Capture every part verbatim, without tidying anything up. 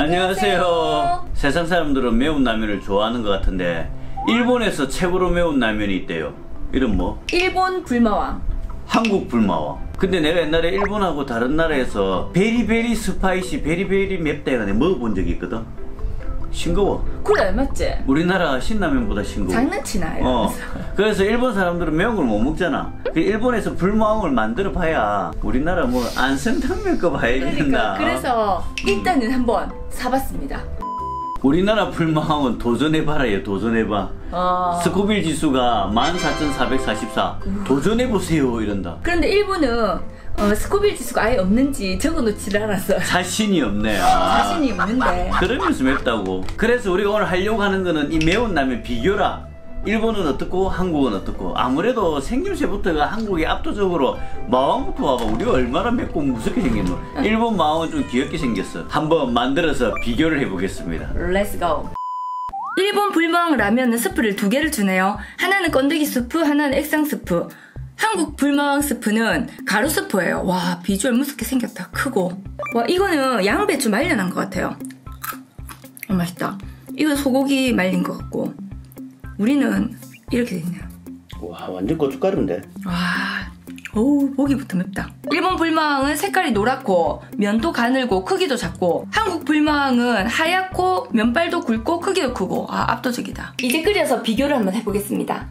안녕하세요. 세상 사람들은 매운 라면을 좋아하는 것 같은데 일본에서 최고로 매운 라면이 있대요. 이름 뭐? 일본 불마왕. 한국 불마왕. 근데 내가 옛날에 일본하고 다른 나라에서 베리베리 스파이시 베리베리 맵다 이거 내가 먹어본 적이 있거든. 싱거워. 그래 맞지? 우리나라 신라면보다 싱거워. 장난치나 이러면서. 어. 그래서 일본 사람들은 매운 걸 못 먹잖아. 일본에서 불마왕을 만들어 봐야 우리나라 뭐 안성탕면 거 봐야겠나. 그러니까 그래서 일단은 한번 사봤습니다. 우리나라 불마왕은 도전해봐라요. 도전해봐. 어... 스코빌 지수가 만 사천사백사십사. 음. 도전해보세요 이런다. 그런데 일본은 어, 스코빌 지수가 아예 없는지 적어놓질 않았어. 자신이 없네. 아. 자신이 없는데. 그러면서 맵다고. 그래서 우리가 오늘 하려고 하는 거는 이 매운 라면 비교라. 일본은 어떻고 한국은 어떻고. 아무래도 생김새부터가 한국이 압도적으로. 마왕부터 봐봐. 우리가 얼마나 맵고 무섭게 생겼노. 일본 마왕은 좀 귀엽게 생겼어. 한번 만들어서 비교를 해보겠습니다. Let's go. 일본 불마왕 라면은 스프를 두 개를 주네요. 하나는 건더기 스프, 하나는 액상 스프. 한국 불마왕 스프는 가루 스프예요. 와, 비주얼 무섭게 생겼다. 크고. 와, 이거는 양배추 말려난 것 같아요. 어, 맛있다. 이거 소고기 말린 것 같고. 우리는 이렇게 되네요. 와, 완전 고춧가루인데. 와, 어우, 보기부터 맵다. 일본 불마왕은 색깔이 노랗고 면도 가늘고 크기도 작고, 한국 불마왕은 하얗고 면발도 굵고 크기도 크고. 아, 압도적이다. 이제 끓여서 비교를 한번 해보겠습니다.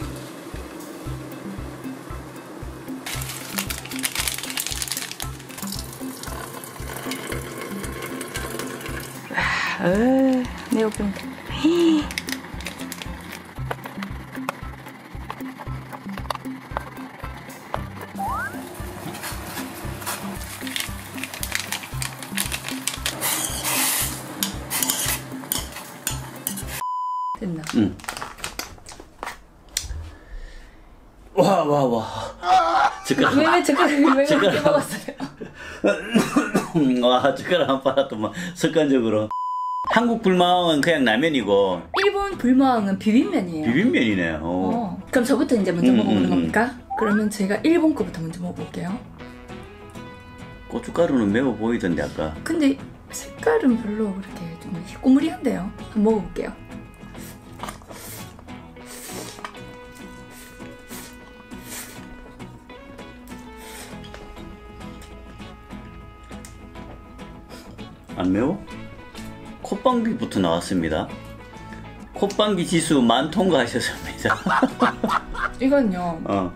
와, 으, 매워 보인다. 됐나? 응. 와, 와, 와. 젓가락. 왜, 왜 젓가락을 왜 그렇게 젓가락. 먹었어요? 와, 젓가락 한 빨았더만 습관적으로. 한국 불마왕은 그냥 라면이고 일본 불마왕은 비빔면이에요. 비빔면이네. 어. 어. 그럼 저부터 이제 먼저 음, 먹어보는 음, 겁니까? 그러면 제가 일본 거부터 먼저 먹어볼게요. 고춧가루는 매워 보이던데 아까. 근데 색깔은 별로 그렇게 좀 희꼬무리한데요. 한번 먹어볼게요. 안 매워? 콧방귀부터 나왔습니다. 콧방귀 지수 만 통과하셨습니다. 이건요. 어.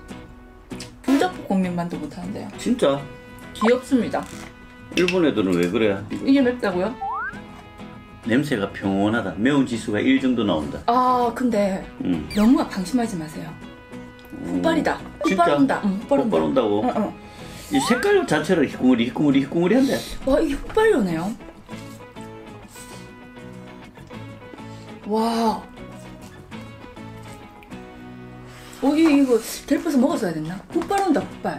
불닭볶음면만도 못하는데요. 진짜? 귀엽습니다. 일본 애들은 왜 그래? 이게 맵다고요? 냄새가 평온하다. 매운 지수가 일 정도 나온다. 아, 근데 음. 너무 방심하지 마세요. 훅발이다. 진짜? 훅발 온다. 응, 훅발 온다. 훅발 온다고? 응, 응. 이 색깔 자체로 희꾸무리 희꾸무리 희꾸무리한데. 와, 이게 훅발이 오네요. 와. 어, 이, 이거 데리고서 먹었어야 됐나? 훅발 온다, 훅발.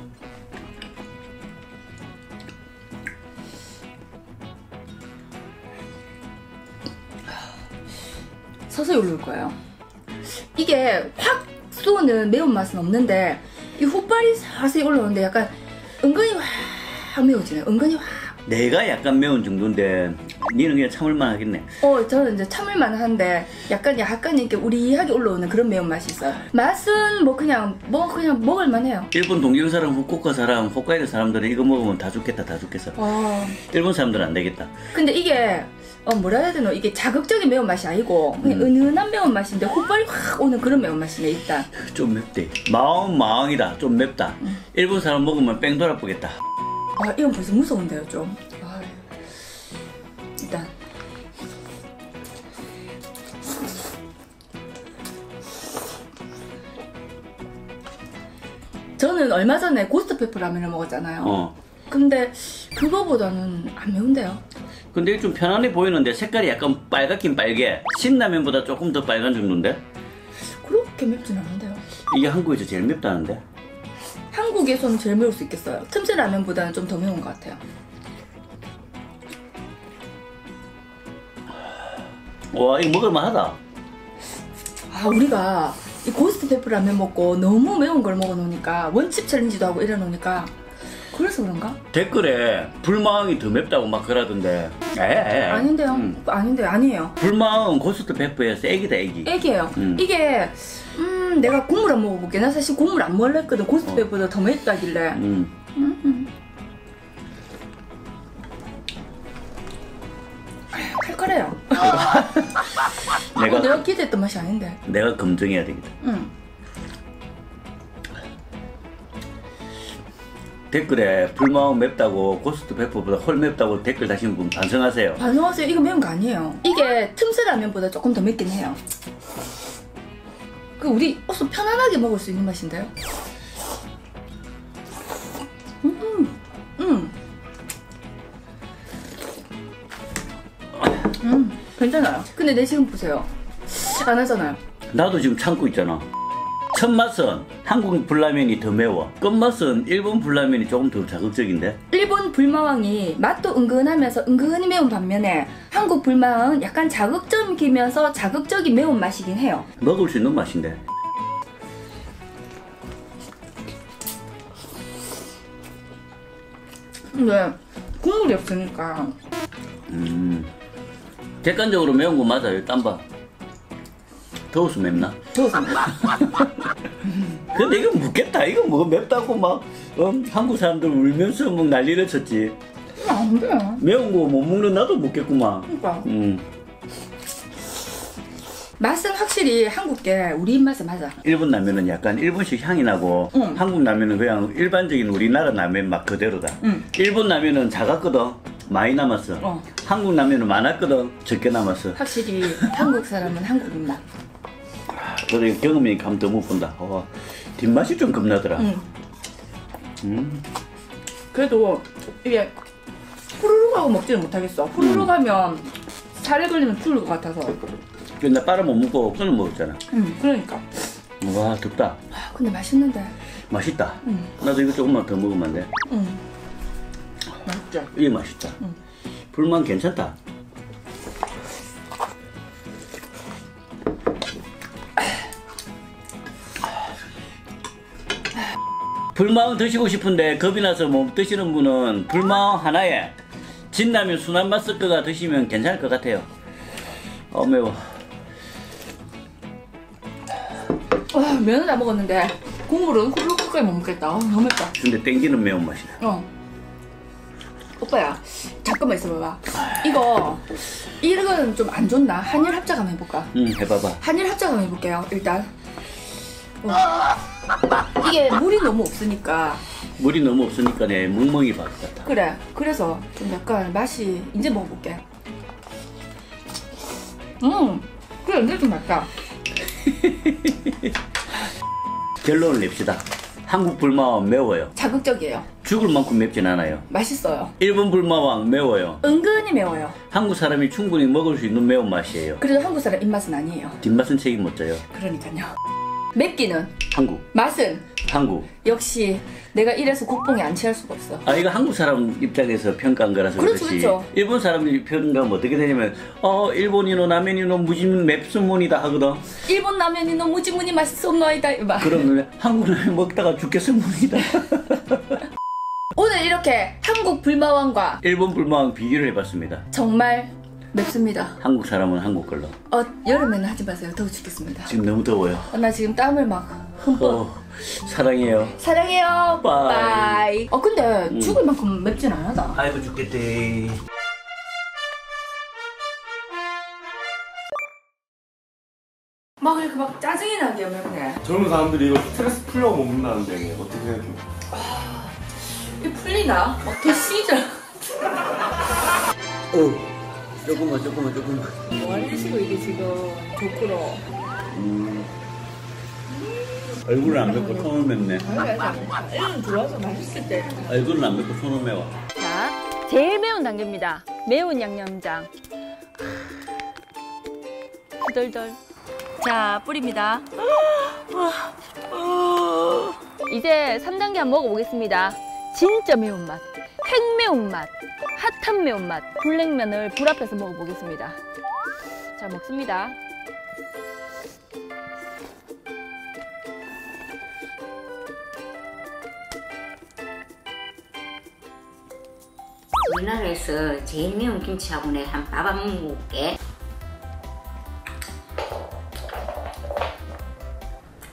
서서히 올라올 거예요. 이게 확 쏘는 매운맛은 없는데 이 훅발이 서서히 올라오는데 약간 은근히 확 매워지네요. 은근히 확. 내가 약간 매운 정도인데 니는 그냥 참을만 하겠네. 어, 저는 이제 참을만 한데 약간 약간 이렇게 우리하게 올라오는 그런 매운맛이 있어요. 맛은 뭐 그냥 뭐 그냥 먹을만해요. 일본 동경 사람, 후쿠오카 사람, 홋카이도 사람들은 이거 먹으면 다 죽겠다 다 죽겠어. 어. 일본 사람들은 안 되겠다. 근데 이게 어 뭐라 해야 되노? 이게 자극적인 매운맛이 아니고 그냥 음. 은은한 매운맛인데 훅발이 확 오는 그런 매운맛이네 일단. 좀 맵대. 마왕 마왕이다. 좀 맵다. 음. 일본 사람 먹으면 뺑 돌아보겠다. 아, 이건 벌써 무서운데요 좀. 아, 일단 저는 얼마 전에 고스트페퍼 라면을 먹었잖아요. 어. 근데 그거보다는 안 매운데요. 근데 이게 좀 편안해 보이는데 색깔이 약간 빨갛긴 빨개. 신라면보다 조금 더 빨간 정도인데? 그렇게 맵진 않은데요. 이게 한국에서 제일 맵다는데? 한국에서는 제일 매울 수 있겠어요. 틈새 라면보다는 좀 더 매운 것 같아요. 와, 이거 먹을만하다. 아, 우리가 이 고스트 페퍼 라면 먹고 너무 매운 걸 먹어 놓으니까 원칩 챌린지도 하고 이래 놓으니까 그래서 그런가? 댓글에 불마왕이 더 맵다고 막 그러던데. 에에. 아닌데요. 음. 아닌데 아니에요. 불마왕은 고스트 페퍼에서 애기다 애기. 애기예요. 음. 이게 음 내가 국물 안 먹어볼게. 나 사실 국물 안 먹을래 했거든. 고스트ペ보다 더 맵다길래. 음. 음, 음. 칼칼해요. 내가 어, 내가 기대했던 맛이 아닌데. 내가 검증해야 되겠다. 응. 댓글에 불마왕 맵다고 고스트 페퍼보다 훨 맵다고 댓글 다시는 분 반성하세요. 반성하세요. 이거 매운 거 아니에요. 이게 틈새 라면보다 조금 더 맵긴 해요. 그 우리 어서 편안하게 먹을 수 있는 맛인데요. 음, 음, 음, 괜찮아요. 근데 내 지금 보세요. 안 하잖아요. 나도 지금 참고 있잖아. 첫 맛은 한국 불라면이 더 매워. 끝맛은 일본 불라면이 조금 더 자극적인데. 일본 불마왕이 맛도 은근하면서 은근히 매운 반면에 한국 불마왕은 약간 자극적이면서 자극적인 매운 맛이긴 해요. 먹을 수 있는 맛인데. 근데 국물이 없으니까. 음. 객관적으로 매운 거 맞아요. 땀봐. 더워서 맵나? 더워서. 근데 이거 묻겠다. 이거 뭐 맵다고 막 어? 한국 사람들 울면서 막 난리를 쳤지. 안 돼. 매운 거 못 먹는 나도 묻겠구만. 그러니까. 음. 맛은 확실히 한국게 우리 입맛에 맞아. 일본 라면은 약간 일본식 향이 나고 응. 한국 라면은 그냥 일반적인 우리나라 라면 맛 그대로다. 응. 일본 라면은 작았거든. 많이 남았어. 어. 한국 라면은 많았거든. 적게 남았어. 확실히 한국 사람은 한국 입맛. 그래 경험이 감 더 못 본다. 어, 뒷맛이 좀 겁나더라. 응. 음. 그래도 이게 후루룩 하고 먹지는 못하겠어. 후루룩 하면 살에 걸리면 죽을 것 같아서. 근데 나 빨아 못 먹고 끓여 먹었잖아. 응, 그러니까. 와 덥다. 아, 근데 맛있는데. 맛있다. 응. 나도 이거 조금만 더 먹으면 안 돼? 응. 맛있죠? 이게 맛있다. 응. 불만 괜찮다. 불마왕 드시고 싶은데 겁이 나서 못 드시는 분은 불마왕 하나에 진라면 순한 맛 섞어가 드시면 괜찮을 것 같아요. 어 매워. 와, 면은 다 먹었는데 국물은 후루룩하게 못 먹겠다. 아, 너무 맵다. 근데 땡기는 매운맛이다. 어. 오빠야, 잠깐만 있어봐봐. 이거 이거는 좀 안 좋나? 한일 합작 한번 해볼까? 응 해봐봐. 한일 합작 한번 해볼게요. 일단. 어. 이게 물이 너무 없으니까. 물이 너무 없으니까 내 멍멍이 밥 같다. 그래. 그래서 좀 약간 맛이 이제 먹어볼게. 음, 그래 이제 좀 낫다. 결론을 냅시다. 한국 불마왕 매워요. 자극적이에요. 죽을 만큼 맵진 않아요. 맛있어요. 일본 불마왕 매워요. 은근히 매워요. 한국 사람이 충분히 먹을 수 있는 매운맛이에요. 그래도 한국 사람 입맛은 아니에요. 뒷맛은 책임 못 져요. 그러니까요. 맵기는, 한국. 맛은 한국. 역시 내가 이래서 국뽕이 안 취할 수가 없어. 아 이거 한국 사람 입장에서 평가한 거라서 그렇죠, 그렇지. 그렇죠. 일본 사람들이 평가하면 어떻게 되냐면 어 일본이노 라면이노 무진 맵순문이다 하거든. 일본 라면이 너무 지문이 맛있었나이다. 막. 그러면 한국 라면 먹다가 죽겠습니다. 오늘 이렇게 한국 불마왕과 일본 불마왕 비교를 해봤습니다. 정말 맵습니다. 한국 사람은 한국 걸로. 어, 여름에는 하지 마세요. 더워 죽겠습니다. 지금 너무 더워요. 어, 나 지금 땀을 막 흠뻑. 어, 사랑해요. 사랑해요. 빠이. 빠이. 어 근데 음. 죽을 만큼 맵진 않아다. 아이고 죽겠대. 막 이렇게 막 짜증이 나게 맵네. 젊은 사람들이 이거 스트레스 풀려고 먹는다는데 어떻게 생각해? 이게 풀리나? 막 더 시절. 어. 조금만 조금만 조금만. 뭐 하는 식으로 이게 지금 조크로. 음. 얼굴은 안 맵고 손은 맵네. 이런 좋아서 맛있을 때. 얼굴은 안 맵고 손은 매워. 자, 제일 매운 단계입니다. 매운 양념장. 후덜덜. 자, 뿌립니다. 이제 삼 단계 한번 먹어보겠습니다. 진짜 매운맛, 핵매운맛, 핫한 매운맛, 불냉면을 불 앞에서 먹어보겠습니다. 자, 먹습니다. 우리나라에서 제일 매운 김치하고 내 한 밥 한 번 먹을게.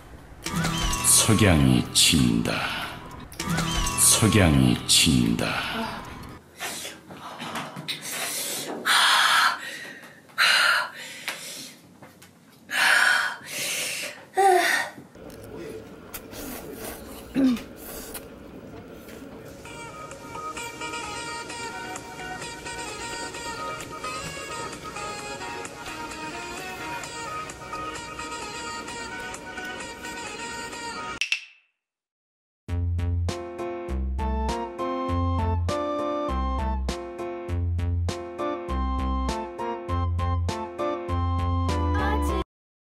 석양이 친다. 석양이 친다.